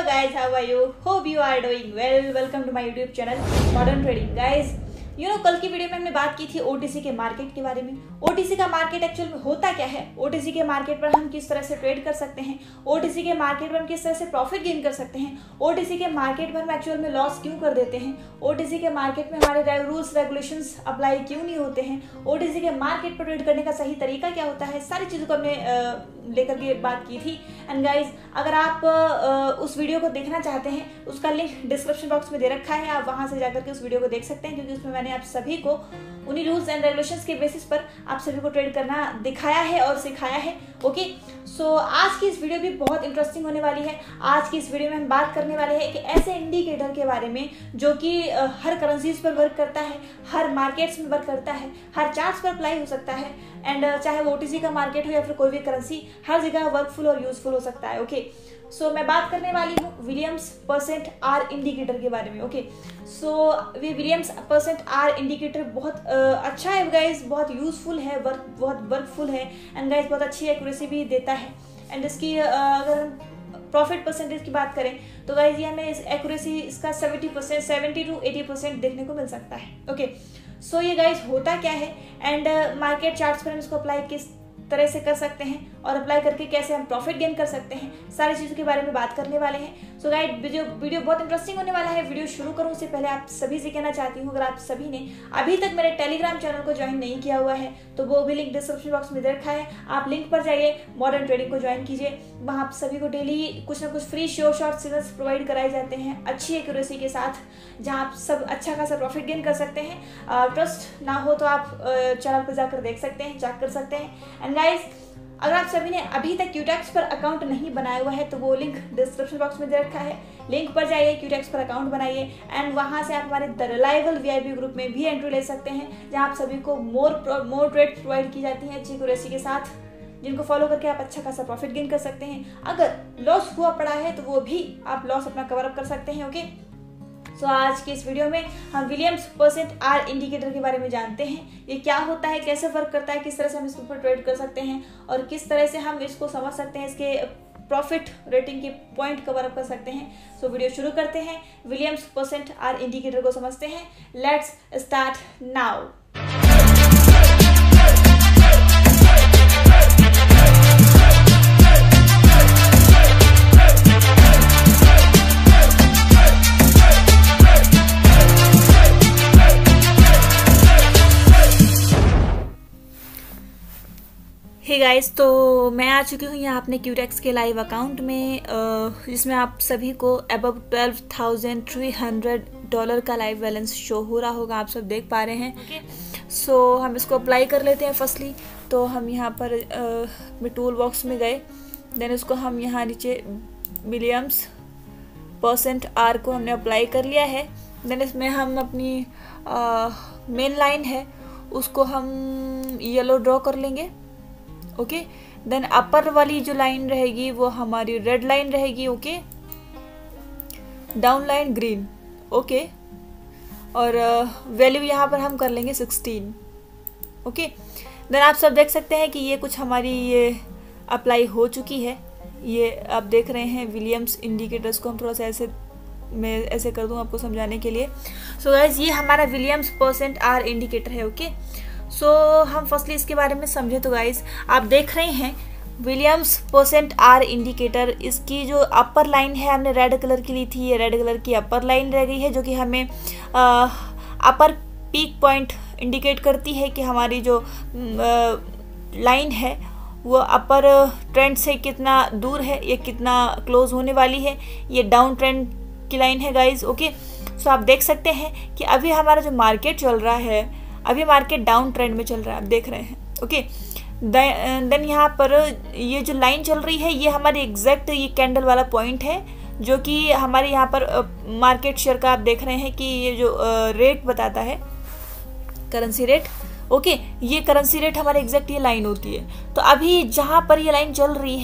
guys, how are you? Hope you are doing well. Welcome to my YouTube channel Modern Trading guys. कल की video में हमने बात की थी ओटीसी के मार्केट के बारे में। ओटीसी का मार्केट एक्चुअल में होता क्या है, ओटीसी के मार्केट पर हम किस तरह से ट्रेड कर सकते हैं, ओटीसी के मार्केट पर हम किस तरह से प्रॉफिट गेन कर सकते हैं, ओटीसी के मार्केट पर हम एक्चुअल में लॉस क्यों कर देते हैं, ओटीसी के मार्केट में हमारे रूल्स रेगुलेशंस अप्लाई क्यों नहीं होते हैं, ओटीसी के मार्केट पर ट्रेड करने का सही तरीका क्या होता है, सारी चीज़ों को हमने लेकर के बात की थी। एंड गाइज, अगर आप उस वीडियो को देखना चाहते हैं उसका लिंक डिस्क्रिप्शन बॉक्स में दे रखा है, आप वहां से जाकर के उस वीडियो को देख सकते हैं, क्योंकि उसमें मैंने आप सभी को उन्हीं रूल्स एंड रेगुलेशंस के बेसिस पर आप सभी को ट्रेड करना दिखाया है और सिखाया है। ओके, सो आज की इस वीडियो भी बहुत इंटरेस्टिंग होने वाली है। आज की इस वीडियो में हम बात करने वाले हैं कि ऐसे इंडिकेटर के बारे में जो कि हर करेंसीज पर वर्क करता है, हर मार्केट्स में वर्क करता है, हर चार्ट्स पर अप्लाई हो सकता है, एंड चाहे वो ओटीसी का मार्केट हो या फिर कोई भी करेंसी, हर जगह वर्कफुल और यूजफुल हो सकता है। ओके, सो मैं बात करने वाली हूँ विलियम्स परसेंट आर इंडिकेटर के बारे में। ओके, सो ये विलियम्स परसेंट आर इंडिकेटर बहुत अच्छा है गाइज, बहुत यूजफुल है, बहुत वर्कफुल है, एंड गाइज बहुत अच्छी एक्यूरेसी भी देता है। एंड इसकी अगर हम प्रॉफिट परसेंटेज की बात करें तो गाइज ये हमें इस एक्यूरेसी इसका 70% 70 to 80% देखने को मिल सकता है। ओके, सो ये गाइज होता क्या है एंड मार्केट चार्ट्स पर हम इसको अप्लाई किस तरह से कर सकते हैं और अप्लाई करके कैसे हम प्रॉफिट गेन कर सकते हैं, सारी चीज़ों के बारे में बात करने वाले हैं। सो गाइड, वीडियो बहुत इंटरेस्टिंग होने वाला है। वीडियो शुरू करूँ उससे पहले आप सभी से कहना चाहती हूँ, अगर आप सभी ने अभी तक मेरे टेलीग्राम चैनल को ज्वाइन नहीं किया हुआ है तो वो भी लिंक डिस्क्रिप्शन बॉक्स में दे रखा है, आप लिंक पर जाइए, मॉडर्न ट्रेडिंग को ज्वाइन कीजिए। वहाँ आप सभी को डेली कुछ ना कुछ फ्री शॉर्ट सिग्नल्स प्रोवाइड कराए जाते हैं अच्छी एक्यूरेसी के साथ, जहाँ आप सब अच्छा खासा प्रॉफिट गेन कर सकते हैं। ट्रस्ट ना हो तो आप चैनल पर जाकर देख सकते हैं, चेक कर सकते हैं। एंड गाइज, अगर आप सभी ने अभी तक क्यूटेक्स पर अकाउंट नहीं बनाया हुआ है तो वो लिंक डिस्क्रिप्शन बॉक्स में दे रखा है, लिंक पर जाइए, क्यूटेक्स पर अकाउंट बनाइए, एंड वहां से आप हमारे द रिलायबल वीआईपी ग्रुप में भी एंट्री ले सकते हैं, जहां आप सभी को मोर ट्रेड प्रोवाइड की जाती हैं अच्छी एक्यूरेसी के साथ, जिनको फॉलो करके आप अच्छा खासा प्रॉफिट गेन कर सकते हैं। अगर लॉस हुआ पड़ा है तो वो भी आप लॉस अपना कवर अप कर सकते हैं। ओके, सो आज की इस वीडियो में हम विलियम्स परसेंट आर इंडिकेटर के बारे में जानते हैं, ये क्या होता है, कैसे वर्क करता है, किस तरह से हम इसके ऊपर ट्रेड कर सकते हैं और किस तरह से हम इसको समझ सकते हैं, इसके प्रॉफिट रेटिंग के पॉइंट कवर अप कर सकते हैं। सो वीडियो शुरू करते हैं, विलियम्स परसेंट आर इंडिकेटर को समझते हैं। Let's start now. Hey guys, तो मैं आ चुकी हूँ यहाँ अपने क्यूटेक्स के लाइव अकाउंट में, जिसमें आप सभी को अबव $12,300 का लाइव बैलेंस शो हो रहा होगा, आप सब देख पा रहे हैं। सो हम इसको अप्लाई कर लेते हैं। फर्स्टली तो हम यहाँ पर टूल बॉक्स में गए, देन उसको हम यहाँ नीचे विलियम्स परसेंट आर को हमने अप्लाई कर लिया है। देन इसमें हम अपनी मेन लाइन है उसको हम येलो ड्रॉ कर लेंगे। ओके, देन अपर वाली जो लाइन रहेगी वो हमारी रेड लाइन रहेगी। Okay, down line green. Okay, और वैल्यू यहाँ पर हम कर लेंगे 16। ओके, देन आप सब देख सकते हैं कि ये कुछ हमारी ये अप्लाई हो चुकी है। ये आप देख रहे हैं विलियम्स इंडिकेटर्स को, हम थोड़ा सा मैं ऐसे कर दूँ आपको समझाने के लिए। सो गाइस, ये हमारा विलियम्स परसेंट आर इंडिकेटर है। ओके, सो हम फर्स्टली इसके बारे में समझे तो गाइस, आप देख रहे हैं विलियम्स परसेंट आर इंडिकेटर, इसकी जो अपर लाइन है हमने रेड कलर की ली थी, ये रेड कलर की अपर लाइन रह गई है, जो कि हमें अपर पीक पॉइंट इंडिकेट करती है कि हमारी जो लाइन है वो अपर ट्रेंड से कितना दूर है, ये कितना क्लोज होने वाली है। ये डाउन ट्रेंड की लाइन है गाइज। ओके, सो आप देख सकते हैं कि अभी हमारा जो मार्केट चल रहा है, अभी मार्केट डाउन ट्रेंड में चल रहा है, आप देख रहे हैं। ओके, देन यहाँ पर ये जो लाइन चल रही है ये हमारी एग्जैक्ट ये कैंडल वाला पॉइंट है, जो कि हमारे यहाँ पर मार्केट शेयर का आप देख रहे हैं कि ये जो रेट बताता है, करेंसी रेट। ओके, ये करेंसी रेट हमारे एग्जैक्ट ये लाइन होती है। तो अभी जहाँ पर ये लाइन चल रही है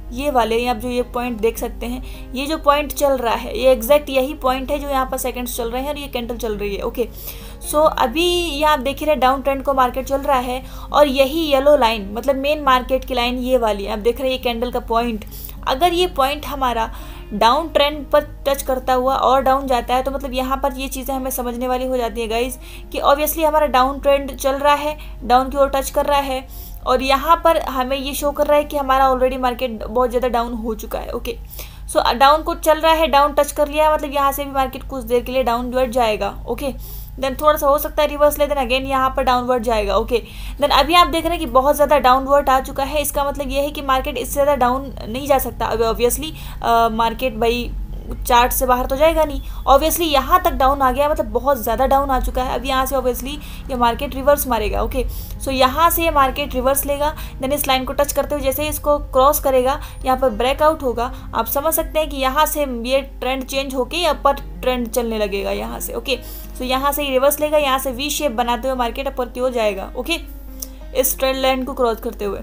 ये वाले आप जो ये पॉइंट देख सकते हैं, ये जो पॉइंट चल रहा है ये एग्जैक्ट यही पॉइंट है जो यहाँ पर सेकंड्स चल रहे हैं और ये कैंडल चल रही है। ओके, सो अभी ये आप देख रहे हैं डाउन ट्रेंड को मार्केट चल रहा है और यही येलो लाइन मतलब मेन मार्केट की लाइन ये वाली है, आप देख रहे हैं ये कैंडल का पॉइंट। अगर ये पॉइंट हमारा डाउन ट्रेंड पर टच करता हुआ और डाउन जाता है तो मतलब यहाँ पर ये चीज़ें हमें समझने वाली हो जाती है गाइज कि ऑब्वियसली हमारा डाउन ट्रेंड चल रहा है, डाउन की ओर टच कर रहा है और यहाँ पर हमें ये शो कर रहा है कि हमारा ऑलरेडी मार्केट बहुत ज़्यादा डाउन हो चुका है। ओके, सो डाउन को चल रहा है, डाउन टच कर लिया मतलब यहाँ से भी मार्केट कुछ देर के लिए डाउनवर्ड जाएगा। ओके, देन थोड़ा सा हो सकता है रिवर्स ले, देन अगेन यहाँ पर डाउनवर्ड जाएगा। ओके, देन अभी आप देख रहे हैं कि बहुत ज़्यादा डाउनवर्ड आ चुका है, इसका मतलब ये है कि मार्केट इससे ज़्यादा डाउन नहीं जा सकता। अब ऑब्वियसली मार्केट भाई चार्ट से बाहर तो जाएगा नहीं, ऑब्वियसली यहाँ तक डाउन आ गया मतलब बहुत ज़्यादा डाउन आ चुका है। अब यहाँ से ऑब्वियसली ये मार्केट रिवर्स मारेगा। ओके, सो यहाँ से ये मार्केट रिवर्स लेगा, देन इस लाइन को टच करते हुए जैसे ही इसको क्रॉस करेगा यहाँ पर ब्रेकआउट होगा। आप समझ सकते हैं कि यहाँ से ये ट्रेंड चेंज होके अपर ट्रेंड चलने लगेगा यहाँ से। ओके, सो यहाँ से रिवर्स लेगा, यहाँ से वी शेप बनाते हुए मार्केट अपर की ओर जाएगा। ओके, इस ट्रेंड लाइन को क्रॉस करते हुए।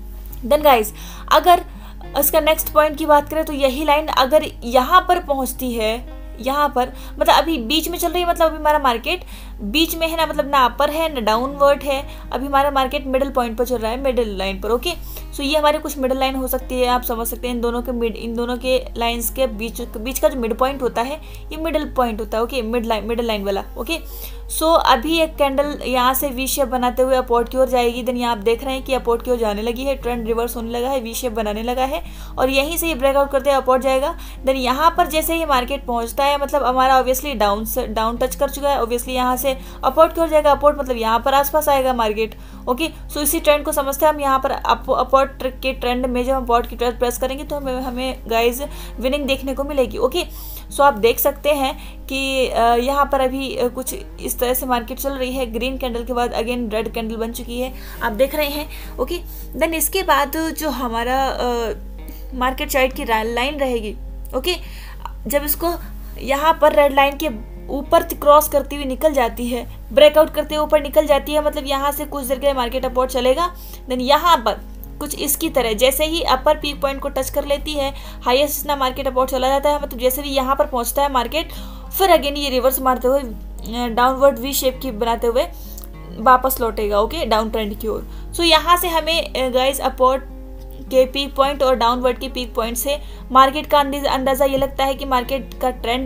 देन गाइज अगर इसका नेक्स्ट पॉइंट की बात करें तो यही लाइन अगर यहाँ पर पहुँचती है, यहाँ पर मतलब अभी बीच में चल रही है, मतलब अभी हमारा मार्केट बीच में है ना, मतलब ना अपर है ना डाउनवर्ड है, अभी हमारा मार्केट मिडिल पॉइंट पर चल रहा है, मिडिल लाइन पर। ओके, सो ये हमारी कुछ मिडिल लाइन हो सकती है, आप समझ सकते हैं इन दोनों के लाइंस के बीच का जो मिड पॉइंट होता है ये मिडिल पॉइंट होता है। ओके, मिडिल लाइन वाला। ओके, सो अभी एक कैंडल यहाँ से वी शेप बनाते हुए अपवर्ड की ओर जाएगी। देन यहाँ आप देख रहे हैं कि अपवर्ड की ओर जाने लगी है, ट्रेंड रिवर्स होने लगा है, वी शेप बनाने लगा है और यहीं से ये ब्रेकआउट करते हुए अपवर्ड जाएगा। देन यहाँ पर जैसे ही मार्केट पहुँचता है मतलब हमारा ऑब्वियसली डाउन टच कर चुका है, ऑब्वियसली यहाँ से अपवर्ड की ओर जाएगा, अपवर्ड मतलब यहाँ पर आसपास आएगा मार्केट। ओके, सो इसी ट्रेंड को समझते हैं हम। यहाँ पर अपवर्ड के ट्रेंड में जब हम अपवर्ड की ट्रेंड प्रेस करेंगे तो हमें गाइज विनिंग देखने को मिलेगी। ओके, सो आप देख सकते हैं कि यहाँ पर अभी कुछ इस तरह से मार्केट चल रही है। ग्रीन कैंडल के बाद अगेन रेड कैंडल बन चुकी है, आप देख रहे हैं। ओके, देन इसके बाद जो हमारा मार्केट चार्ट की लाइन रहेगी, ओके, जब इसको यहाँ पर रेड लाइन के ऊपर क्रॉस करती हुई निकल जाती है, ब्रेकआउट करते हुए ऊपर निकल जाती है, मतलब यहाँ से कुछ देर के लिए मार्केट अपवर्ड चलेगा। देन यहाँ पर कुछ इसकी तरह जैसे ही अपर पीक पॉइंट को टच कर लेती है, हाईएस्ट ना मार्केट अपवर्ड चला जाता है, मतलब जैसे भी यहाँ पर पहुँचता है मार्केट फिर अगेन ये रिवर्स मारते हुए डाउनवर्ड वी शेप की बनाते हुए वापस लौटेगा। ओके, डाउन ट्रेंड की ओर। सो यहाँ से हमें गाइस अपवर्ड के पीक पॉइंट और डाउनवर्ड के पीक पॉइंट से मार्केट का अंदाजा ये लगता है कि मार्केट का ट्रेंड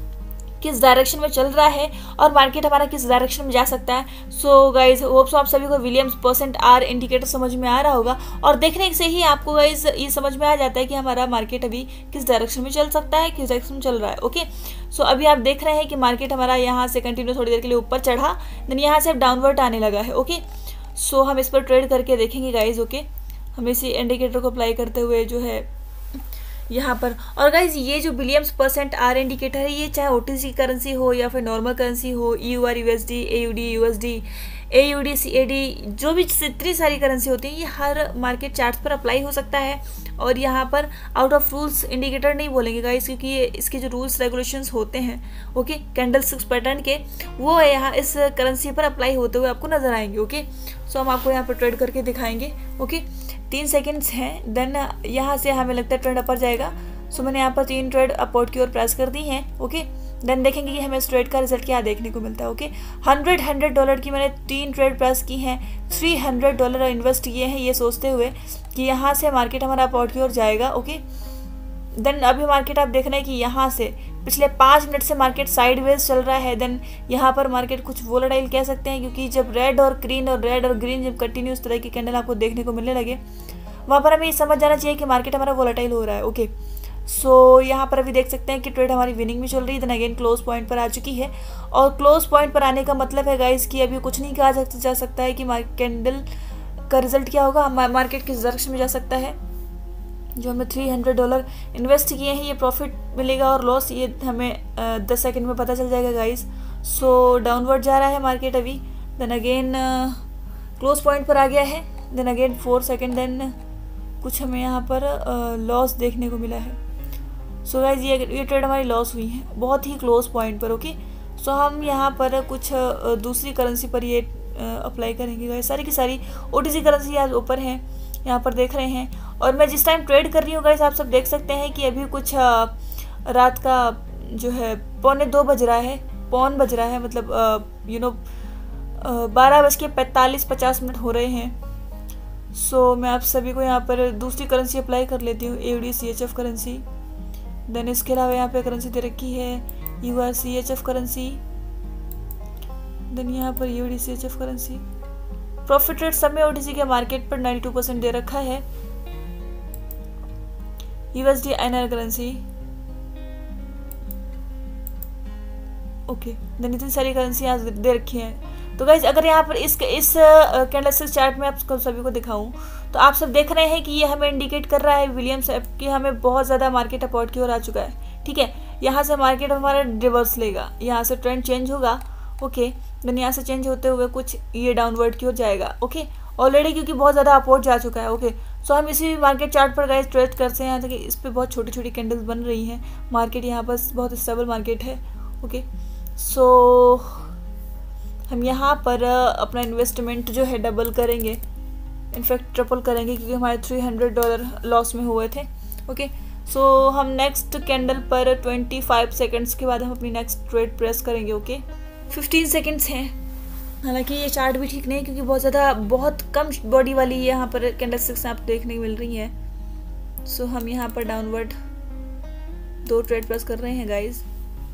किस डायरेक्शन में चल रहा है और मार्केट हमारा किस डायरेक्शन में जा सकता है। सो गाइज होप सो आप सभी को विलियम्स परसेंट आर इंडिकेटर समझ में आ रहा होगा और देखने से ही आपको गाइज ये समझ में आ जाता है कि हमारा मार्केट अभी किस डायरेक्शन में चल सकता है, किस डायरेक्शन में चल रहा है। ओके, सो अभी आप देख रहे हैं कि मार्केट हमारा यहाँ से कंटिन्यू थोड़ी देर के लिए ऊपर चढ़ा, देन यहाँ से अब डाउनवर्ड आने लगा है। ओके, सो हम इस पर ट्रेड करके देखेंगे गाइज। ओके, हम इसी इंडिकेटर को अप्लाई करते हुए जो है यहाँ पर, और गाइज ये जो विलियम्स परसेंट आर इंडिकेटर है ये चाहे ओटीसी करेंसी हो या फिर नॉर्मल करेंसी हो, EUR USD, AUD USD, AUD CAD, जो भी इतनी सारी करेंसी होती है ये हर मार्केट चार्ट्स पर अप्लाई हो सकता है। और यहाँ पर आउट ऑफ रूल्स इंडिकेटर नहीं बोलेंगे गाइज, क्योंकि ये इसके जो रूल्स रेगुलेशंस होते हैं ओके कैंडल स्टिक्स पैटर्न के, वो यहाँ इस करेंसी पर अप्लाई होते हुए आपको नजर आएंगे। ओके, सो हम आपको यहाँ पर ट्रेड करके दिखाएंगे। ओके, 3 सेकेंड्स हैं, देन यहाँ से हमें लगता है ट्रेंड अपर जाएगा। सो मैंने यहाँ पर 3 ट्रेड अपवर्ड की ओर प्रेस कर दी हैं। ओके, देन देखेंगे कि हमें इस ट्रेड का रिजल्ट क्या देखने को मिलता है। ओके, $100 की मैंने 3 ट्रेड प्रेस की हैं, $300 इन्वेस्ट किए हैं ये सोचते हुए कि यहाँ से मार्केट हमारा अपवर्ड की ओर जाएगा। ओके, देन अभी मार्केट आप देख रहे हैं कि यहाँ से पिछले 5 मिनट से मार्केट साइडवेज चल रहा है। देन यहाँ पर मार्केट कुछ वोलेटाइल कह सकते हैं, क्योंकि जब रेड और ग्रीन जब कंटिन्यूस तरह की कैंडल आपको देखने को मिलने लगे वहाँ पर हमें ये समझ जाना चाहिए कि मार्केट हमारा वोलेटाइल हो रहा है। ओके, सो यहाँ पर अभी देख सकते हैं कि ट्रेड हमारी विनिंग में चल रही है, देन अगेन क्लोज पॉइंट पर आ चुकी है। और क्लोज पॉइंट पर आने का मतलब है गाइस कि अभी कुछ नहीं कहा जा सकता है कि कैंडल का रिजल्ट क्या होगा, मार्केट किस डायरेक्शन में जा सकता है। जो हमने $300 इन्वेस्ट किए हैं ये प्रॉफिट मिलेगा और लॉस ये हमें 10 सेकंड में पता चल जाएगा गाइस। सो डाउनवर्ड जा रहा है मार्केट अभी, देन अगेन क्लोज पॉइंट पर आ गया है, देन अगेन 4 सेकंड, देन कुछ हमें यहाँ पर लॉस देखने को मिला है। सो गाइस ये ट्रेड हमारी लॉस हुई है बहुत ही क्लोज पॉइंट पर। ओके, सो हम यहाँ पर कुछ दूसरी करेंसी पर ये अप्लाई करेंगे गाइस। सारी की सारी ओटीसी करेंसी आज ऊपर हैं, यहाँ पर देख रहे हैं। और मैं जिस टाइम ट्रेड कर रही हूँ गाइस, आप सब देख सकते हैं कि अभी कुछ रात का जो है 1:45 बज रहा है, पौन बज रहा है, मतलब 12:45-50 हो रहे हैं। सो मैं आप सभी को यहाँ पर दूसरी करेंसी अप्लाई कर लेती हूँ, AUD CHF करेंसी। देन इसके अलावा यहाँ पे करेंसी दे रखी है UR CHF करेंसी। देन यहाँ पर UD CHF करेंसी। प्रॉफिट रेट सब में OTC के मार्केट पर 92% दे रखा है। USD INR करेंसी। ओके, देन इतनी सारी करेंसी यहाँ दे रखी हैं। तो गाइज अगर यहाँ पर इस कैंडलस्टिक चार्ट में आपको सभी को दिखाऊं तो आप सब देख रहे हैं कि ये हमें इंडिकेट कर रहा है विलियम्स ऐप कि हमें बहुत ज़्यादा मार्केट अपोर्ट की ओर आ चुका है। ठीक है, यहाँ से मार्केट हमारा रिवर्स लेगा, यहाँ से ट्रेंड चेंज होगा। ओके, देन यहाँ से चेंज होते हुए कुछ ये डाउनवर्ड की ओर जाएगा। ओके, ऑलरेडी क्योंकि बहुत ज़्यादा अपोर्ट जा चुका है। ओके, सो हम इसी मार्केट चार्ट पर गाइस ट्रेड करते हैं। यहाँ तक इस पर बहुत छोटी छोटी कैंडल्स बन रही हैं। मार्केट यहाँ पर बहुत स्टेबल मार्केट है। ओके, सो हम यहाँ पर अपना इन्वेस्टमेंट जो है डबल करेंगे, इनफैक्ट ट्रिपल करेंगे, क्योंकि हमारे $300 लॉस में हुए थे। ओके, सो हम नेक्स्ट कैंडल पर 25 सेकंड्स के बाद हम अपनी नेक्स्ट ट्रेड प्रेस करेंगे। ओके, 15 सेकंड्स हैं। हालांकि ये चार्ट भी ठीक नहीं, क्योंकि बहुत कम बॉडी वाली यहाँ पर कैंडलस्टिक्स आप देखने को मिल रही हैं। सो हम यहाँ पर डाउनवर्ड 2 ट्रेड प्रेस कर रहे हैं गाइज।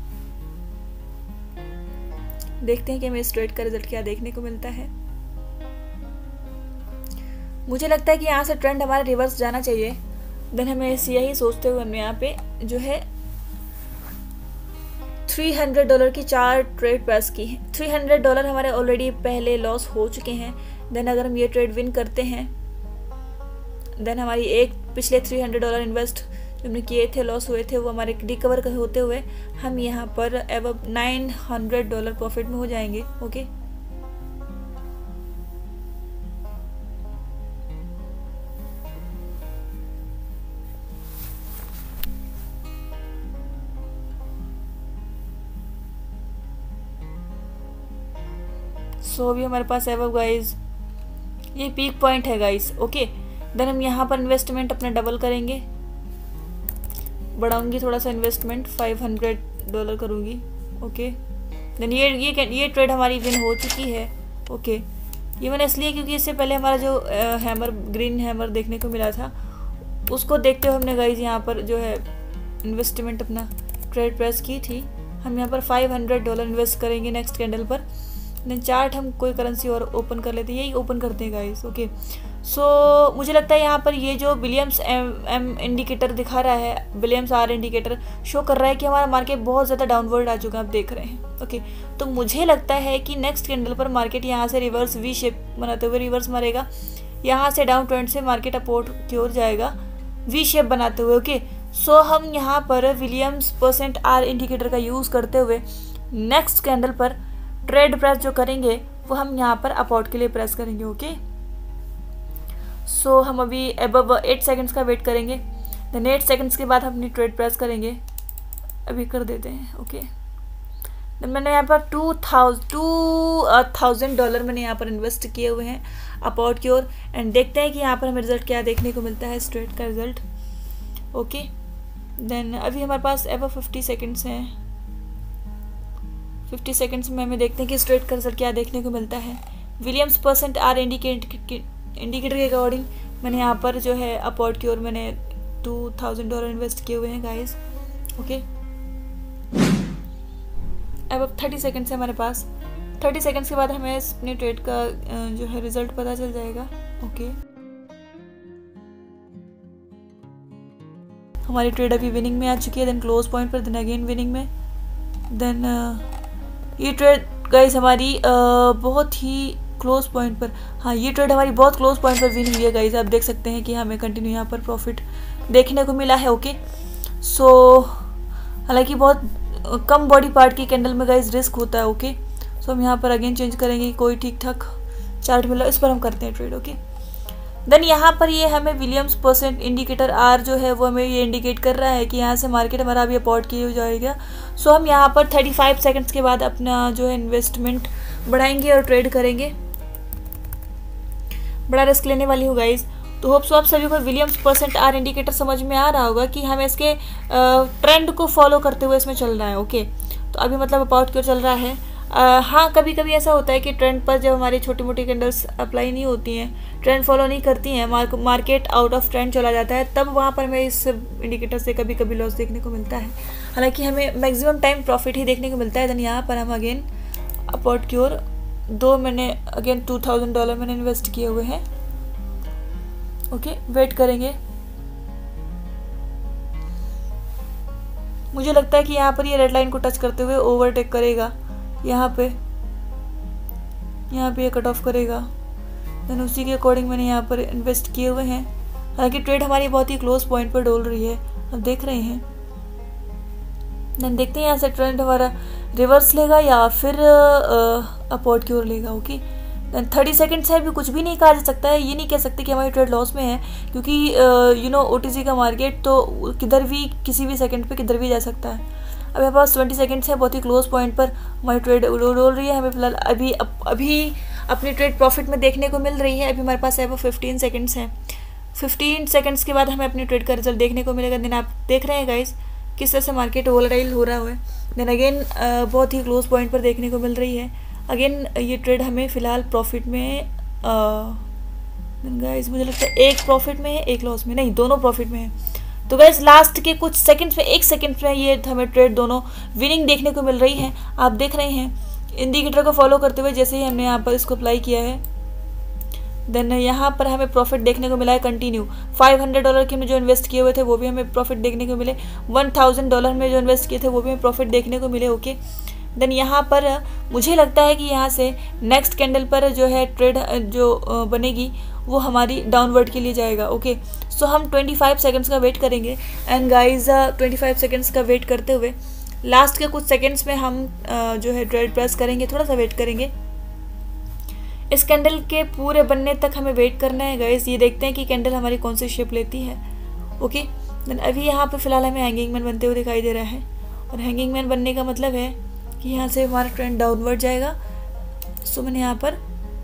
देखते हैं कि हमें इस ट्रेड का रिजल्ट क्या देखने को मिलता है। मुझे लगता है कि यहाँ से ट्रेंड हमारा रिवर्स जाना चाहिए। देन हमें यही सोचते हुए हमने यहाँ पे जो है $300 की 4 ट्रेड प्रेस की है। $300 हमारे ऑलरेडी पहले लॉस हो चुके हैं। देन अगर हम ये ट्रेड विन करते हैं, देन हमारी एक पिछले $300 इन्वेस्ट जो हमने किए थे, लॉस हुए थे, वो हमारे रिकवर होते हुए हम यहाँ पर अब $900 प्रॉफिट में हो जाएंगे। ओके, सो अभी हमारे पास अब गाइज ये पीक पॉइंट है गाइज। ओके, देन हम यहाँ पर इन्वेस्टमेंट अपना डबल करेंगे, बढ़ाऊंगी थोड़ा सा इन्वेस्टमेंट, $500 करूँगी। ओके, देन ये ट्रेड हमारी विन हो चुकी है। ओके, ये मैंने इसलिए क्योंकि इससे पहले हमारा जो ग्रीन हैमर देखने को मिला था, उसको देखते हुए हमने गाइज यहाँ पर जो है इन्वेस्टमेंट अपना ट्रेड प्रेस की थी। हम यहाँ पर $500 इन्वेस्ट करेंगे नेक्स्ट कैंडल पर। देन चार्ट हम कोई करेंसी और ओपन कर लेते हैं, यही ओपन करते हैं गाइस। ओके, सो मुझे लगता है यहाँ पर ये जो विलियम्स एम इंडिकेटर दिखा रहा है, विलियम्स आर इंडिकेटर शो कर रहा है कि हमारा मार्केट बहुत ज़्यादा डाउनवर्ड आ चुका है, आप देख रहे हैं। ओके, तो मुझे लगता है कि नेक्स्ट कैंडल पर मार्केट यहाँ से रिवर्स वी शेप बनाते हुए रिवर्स मारेगा। यहाँ से डाउन ट्रेंड से मार्केट अपोर्ट की ओर जाएगा वी शेप बनाते हुए। ओके, सो हम यहाँ पर विलियम्स %R इंडिकेटर का यूज़ करते हुए नेक्स्ट कैंडल पर ट्रेड प्रेस जो करेंगे वो हम यहाँ पर अपोर्ट के लिए प्रेस करेंगे। ओके, सो हम अभी अबव 8 सेकंड्स का वेट करेंगे। देन 8 सेकंड्स के बाद हम अपनी ट्रेड प्रेस करेंगे, अभी कर देते हैं। ओके, देन मैंने यहाँ पर $2,000 मैंने यहाँ पर इन्वेस्ट किए हुए हैं अपोर्ट की ओर, एंड देखते हैं कि यहाँ पर हमें रिजल्ट क्या देखने को मिलता है, स्ट्रेट का रिजल्ट। ओके, देन अभी हमारे पास अबव 50 सेकंड्स हैं। 50 सेकंड्स में हमें देखते हैं कि स्ट्रेट का रिजल्ट क्या देखने को मिलता है। विलियम्स %R इंडिकेटर के अकॉर्डिंग मैंने यहाँ पर जो है अपोर्ट की ओर मैंने $2,000 इन्वेस्ट किए हुए हैं गाइस। ओके, अब 30 सेकंड्स है हमारे पास। 30 सेकंड्स के बाद हमें अपने ट्रेड का जो है रिजल्ट पता चल जाएगा। ओके, हमारी ट्रेड अभी विनिंग में आ चुकी है, देन क्लोज पॉइंट पर, देन अगेन विनिंग में। देन ये ट्रेड गाइस हमारी बहुत ही क्लोज पॉइंट पर, हाँ ये ट्रेड हमारी बहुत क्लोज पॉइंट पर विन हुई है गाइस। आप देख सकते हैं कि हमें कंटिन्यू यहाँ पर प्रॉफिट देखने को मिला है। ओके, सो हालांकि बहुत कम बॉडी पार्ट की कैंडल में गाइस रिस्क होता है। ओके, सो हम यहाँ पर अगेन चेंज करेंगे, कोई ठीक ठाक चार्ट मिला इस पर हम करते हैं ट्रेड। ओके, देन यहाँ पर ये हमें विलियम्स % इंडिकेटर R जो है वो हमें ये इंडिकेट कर रहा है कि यहाँ से मार्केट हमारा अभी अपोर्ट किया हो जाएगा। सो हम यहाँ पर 35 सेकंड्स के बाद अपना जो है इन्वेस्टमेंट बढ़ाएंगे और ट्रेड करेंगे। बड़ा रिस्क लेने वाली हूँ गाइस। तो होप सो आप सभी को विलियम्स परसेंट आर इंडिकेटर समझ में आ रहा होगा कि हमें इसके ट्रेंड को फॉलो करते हुए इसमें चल रहा है। ओके, तो अभी मतलब अपाउट क्यों चल रहा है। हाँ, कभी कभी ऐसा होता है कि ट्रेंड पर जब हमारी छोटी मोटी कैंडल्स अप्लाई नहीं होती हैं, ट्रेंड फॉलो नहीं करती हैं, मार्केट आउट ऑफ ट्रेंड चला जाता है, तब वहाँ पर हमें इस इंडिकेटर से कभी कभी लॉस देखने को मिलता है। हालांकि हमें मैक्सिमम टाइम प्रॉफिट ही देखने को मिलता है। देन यहाँ पर हम अगेन अपाउट की ओर मैंने अगेन $2000 मैंने इन्वेस्ट किए हुए हैं। ओके, वेट करेंगे। मुझे लगता है कि यहाँ पर ये रेड लाइन को टच करते हुए ओवरटेक करेगा, यहाँ पे ये कट ऑफ करेगा। देन उसी के अकॉर्डिंग मैंने यहाँ पर इन्वेस्ट किए हुए हैं। हालांकि ट्रेड हमारी बहुत ही क्लोज पॉइंट पर डोल रही है, अब देख रहे हैं। देन देखते हैं यहाँ से ट्रेंड हमारा रिवर्स लेगा या फिर अपवर्ड की ओर लेगा। ओके, देन 30 सेकंड्स है, अभी कुछ भी नहीं कहा जा सकता है। ये नहीं कह सकते कि हमारी ट्रेड लॉस में है, क्योंकि ओटीसी का मार्केट तो किधर भी किसी भी सेकंड पे किधर भी जा सकता है। अब मेरे पास 20 सेकंड्स है, बहुत ही क्लोज पॉइंट पर हमारी ट्रेड डोल रही है। हमें फिलहाल अभी अपनी ट्रेड प्रॉफिट में देखने को मिल रही है। अभी हमारे पास है वो 15 सेकंड्स हैं। 15 सेकंड्स के बाद हमें अपनी ट्रेड का रिजल्ट देखने को मिलेगा। देन आप देख रहे हैं गाइस किस तरह से मार्केट वोलेटाइल हो रहा है। देन अगेन बहुत ही क्लोज पॉइंट पर देखने को मिल रही है। अगेन ये ट्रेड हमें फ़िलहाल प्रॉफिट में गाइस मुझे लगता है एक प्रॉफिट में है, एक लॉस में, नहीं दोनों प्रॉफिट में है। तो गाइस लास्ट के कुछ सेकंड्स में, 1 सेकंड में ये हमें ट्रेड दोनों विनिंग देखने को मिल रही है। आप देख रहे हैं इंडिकेटर को फॉलो करते हुए जैसे ही हमने यहाँ पर इसको अप्लाई किया है, देन यहाँ पर हमें प्रॉफिट देखने को मिला है कंटिन्यू। $500 के में जो इन्वेस्ट किए हुए थे वो भी हमें प्रॉफिट देखने को मिले। $1000 में जो इन्वेस्ट किए थे वो भी हमें प्रॉफिट देखने को मिले। ओके, देन यहाँ पर मुझे लगता है कि यहाँ से नेक्स्ट कैंडल पर जो है ट्रेड जो बनेगी वो हमारी डाउनवर्ड के लिए जाएगा। ओके, सो हम 25 सेकंड्स का वेट करेंगे। एंड गाइज 25 सेकंड्स का वेट करते हुए लास्ट के कुछ सेकंड्स में हम जो है ट्रेड प्रेस करेंगे। थोड़ा सा वेट करेंगे, इस कैंडल के पूरे बनने तक हमें वेट करना है गाइज। ये देखते हैं कि कैंडल हमारी कौन सी शेप लेती है। ओके, देन अभी यहाँ पे फिलहाल हमें हैंगिंग मैन बनते हुए दिखाई दे रहा है, और हैंगिंग मैन बनने का मतलब है कि यहाँ से हमारा ट्रेंड डाउनवर्ड जाएगा। सो मैंने यहाँ पर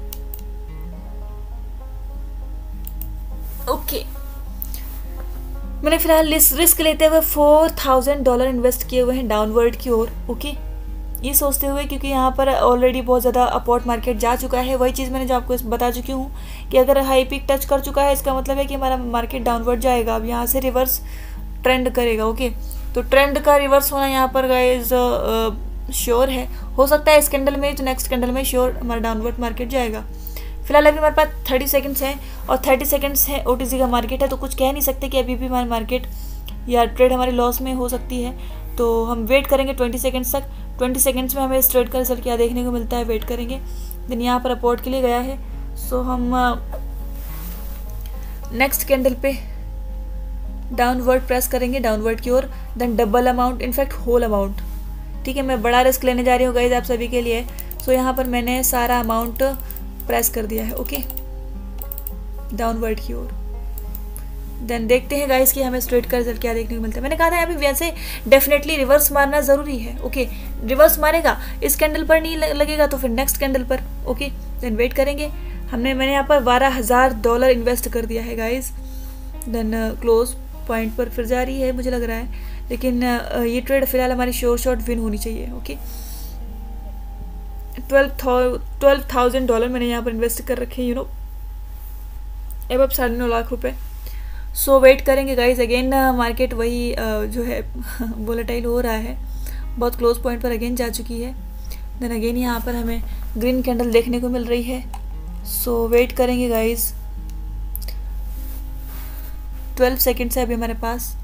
मैंने फिलहाल रिस्क लेते हुए $4000 इन्वेस्ट किए हुए हैं डाउनवर्ड की ओर। ओके, ये सोचते हुए क्योंकि यहाँ पर ऑलरेडी बहुत ज़्यादा अपवर्ड मार्केट जा चुका है। वही चीज़ मैंने जो आपको बता चुकी हूँ कि अगर हाई पीक टच कर चुका है इसका मतलब है कि हमारा मार्केट डाउनवर्ड जाएगा। अब यहाँ से रिवर्स ट्रेंड करेगा। ओके, तो ट्रेंड का रिवर्स होना यहाँ पर गाइज श्योर है। हो सकता है इस कैंडल में तो नेक्स्ट कैंडल में श्योर हमारा डाउनवर्ड मार्केट जाएगा। फिलहाल अभी हमारे पास 30 सेकंड्स हैं, और 30 सेकंड्स है ओटीसी का मार्केट है, तो कुछ कह नहीं सकते कि अभी भी हमारी मार्केट या ट्रेड हमारी लॉस में हो सकती है। तो हम वेट करेंगे 20 सेकंड्स तक। 20 सेकंड्स में हमें इस ट्रेड का रिजल्ट क्या देखने को मिलता है, वेट करेंगे। देन यहाँ पर अपवर्ड के लिए गया है, सो हम नेक्स्ट कैंडल पे डाउनवर्ड प्रेस करेंगे, डाउनवर्ड की ओर। Then double amount, in fact whole amount. ठीक है, मैं बड़ा रिस्क लेने जा रही हूँ गाइज आप सभी के लिए। सो यहाँ पर मैंने सारा अमाउंट प्रेस कर दिया है। ओके, डाउनवर्ड की ओर। देन देखते हैं गाइस कि हमें स्ट्रेट का रिजल्ट क्या देखने को मिलता है। मैंने कहा था अभी वैसे डेफिनेटली रिवर्स मारना ज़रूरी है। ओके, रिवर्स मारेगा, इस कैंडल पर नहीं लगेगा तो फिर नेक्स्ट कैंडल पर। ओके, देन वेट करेंगे। मैंने यहाँ पर $12000 इन्वेस्ट कर दिया है गाइस। देन क्लोज पॉइंट पर फिर जा रही है मुझे लग रहा है, लेकिन ये ट्रेड फिलहाल हमारी श्योर शॉट विन होनी चाहिए। ओके, $12,000 मैंने यहाँ पर इन्वेस्ट कर रखे हैं, अब 9.5 लाख रुपए। सो वेट करेंगे गाइज। अगेन मार्केट वही जो है वोलेटाइल हो रहा है, बहुत क्लोज पॉइंट पर अगेन जा चुकी है। देन अगेन यहाँ पर हमें ग्रीन कैंडल देखने को मिल रही है। सो वेट करेंगे गाइज। 12 सेकेंड्स है अभी हमारे पास।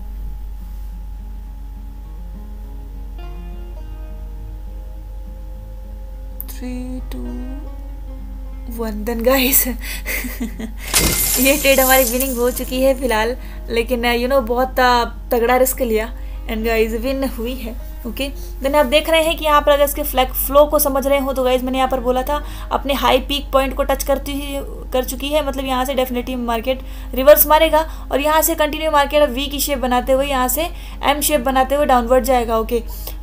देन गाइस ये ट्रेड हमारी विनिंग हो चुकी है फिलहाल, लेकिन बहुत तगड़ा रिस्क लिया एंड गाइस विन हुई है। ओके, देन आप देख रहे हैं कि यहाँ पर अगर इसके फ्लैग फ्लो को समझ रहे हो तो गाइस मैंने यहाँ पर बोला था अपने हाई पीक पॉइंट को टच करती हुई कर चुकी है, मतलब यहाँ से डेफिनेटली मार्केट रिवर्स मारेगा और यहाँ से कंटिन्यू मार्केट वी की शेप बनाते हुए यहाँ से एम शेप बनाते हुए डाउनवर्ड जाएगा। ओके,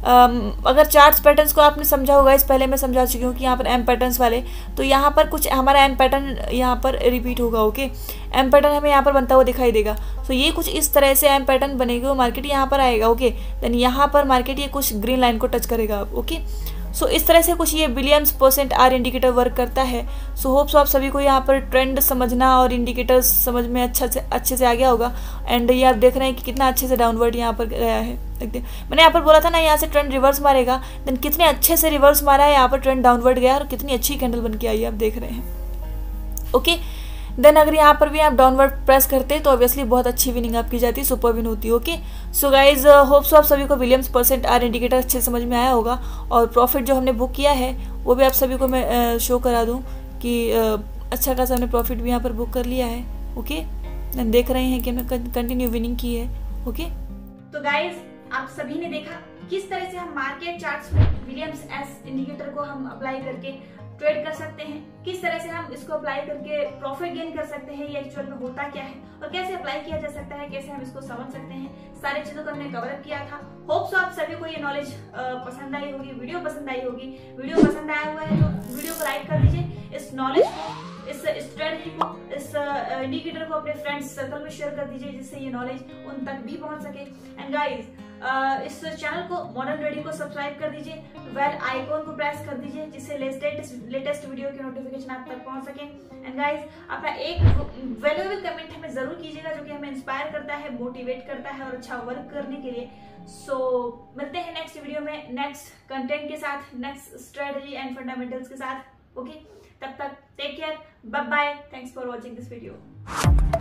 अगर चार्ट्स पैटर्न्स को आपने समझा होगा, इस पहले मैं समझा चुकी हूँ कि यहाँ पर एम पैटर्न्स वाले, तो यहाँ पर कुछ हमारा एम पैटर्न यहाँ पर रिपीट होगा। ओके, एम पैटर्न हमें यहाँ पर बनता हुआ दिखाई देगा। तो ये कुछ इस तरह से एम पैटर्न बनेगा, मार्केट यहाँ पर आएगा। ओके, देन यहाँ पर मार्केट ये कुछ ग्रीन लाइन को टच करेगा। ओके, सो इस तरह से कुछ ये Williams percent R indicator work करता है। सो होप्स आप सभी को यहाँ पर ट्रेंड समझना और इंडिकेटर्स समझ में अच्छे से आ गया होगा। एंड ये आप देख रहे हैं कि कितना अच्छे से डाउनवर्ड यहाँ पर गया है। देखते मैंने यहाँ पर बोला था ना, यहाँ से ट्रेंड रिवर्स मारेगा, देन कितने अच्छे से रिवर्स मारा है, यहाँ पर ट्रेंड डाउनवर्ड गया और कितनी अच्छी कैंडल बन के आई है, आप देख रहे हैं। ओके, देन अगर यहाँ पर भी आप डाउनवर्ड प्रेस करते हैं तो ऑब्वियसली बहुत अच्छी विनिंग आपकी जाती है, सुपर विन होती है। ओके, सो गाइज होप्स आप सभी को विलियम्स परसेंट आर इंडिकेटर अच्छे समझ में आया होगा और प्रॉफिट जो हमने बुक किया है वो भी आप सभी को मैं शो करा दूँ कि अच्छा खासा हमने प्रॉफिट भी यहाँ पर बुक कर लिया है। ओके, देन देख रहे हैं कि हमने कंटिन्यू विनिंग की है। ओके, तो गाइज आप सभी ने देखा किस तरह से हम मार्केट चार्ट्स में विलियम्स एस इंडिकेटर को हम अप्लाई करके ट्रेड कर सकते हैं, किस तरह से हम इसको अप्लाई करके प्रॉफिट गेन कर सकते हैं, ये एक्चुअल में होता क्या है और कैसे अप्लाई किया जा सकता है, कैसे हम इसको समझ सकते हैं, सारे चीजों को हमने कवर अप किया था। होप्स आप सभी को ये नॉलेज पसंद आई होगी, वीडियो पसंद आई होगी। वीडियो पसंद आया हुआ है तो वीडियो को लाइक कर दीजिए, इस नॉलेज को, इस स्ट्रेटजी को, इस इंडिकेटर को अपने फ्रेंड्स सर्कल में शेयर कर दीजिए जिससे ये नॉलेज उन तक भी पहुंच सके। एंड गाइज इस चैनल को मॉडर्न ट्रेडिंग को सब्सक्राइब कर दीजिए, बेल आइकॉन को प्रेस कर दीजिए जिससे लेटेस्ट वीडियो के नोटिफिकेशन आप तक पहुंच सके। एंड गाइज अपना एक वैल्यूएबल कमेंट हमें जरूर कीजिएगा जो कि हमें इंस्पायर करता है, मोटिवेट करता है और अच्छा वर्क करने के लिए। सो मिलते हैं नेक्स्ट वीडियो में नेक्स्ट कंटेंट के साथ, नेक्स्ट स्ट्रेटजी एंड फंडामेंटल्स के साथ। ओके, तब तक take care, bye bye, thanks for watching this video.